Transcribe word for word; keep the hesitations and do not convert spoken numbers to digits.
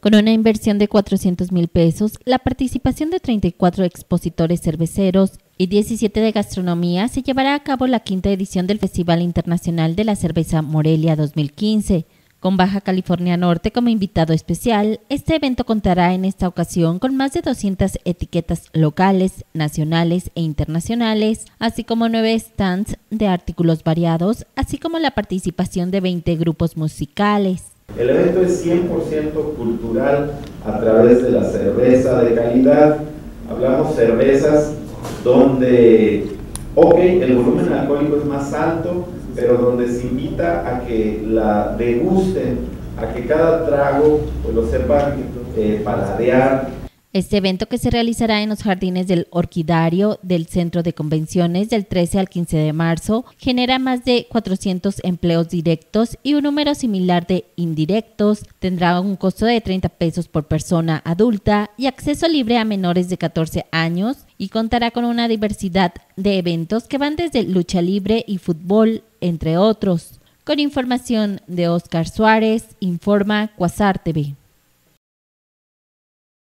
Con una inversión de cuatrocientos mil pesos, la participación de treinta y cuatro expositores cerveceros y diecisiete de gastronomía, se llevará a cabo la quinta edición del Festival Internacional de la Cerveza Morelia dos mil quince. Con Baja California Norte como invitado especial, este evento contará en esta ocasión con más de doscientas etiquetas locales, nacionales e internacionales, así como nueve stands de artículos variados, así como la participación de veinte grupos musicales. El evento es cien por ciento cultural a través de la cerveza de calidad. Hablamos cervezas donde, ok, el volumen alcohólico es más alto, pero donde se invita a que la degusten, a que cada trago pues, lo sepan eh, paladear. Este evento, que se realizará en los jardines del Orquidario del Centro de Convenciones del trece al quince de marzo, genera más de cuatrocientos empleos directos y un número similar de indirectos. Tendrá un costo de treinta pesos por persona adulta y acceso libre a menores de catorce años, y contará con una diversidad de eventos que van desde lucha libre y fútbol, entre otros. Con información de Oscar Suárez, informa Quasar T V.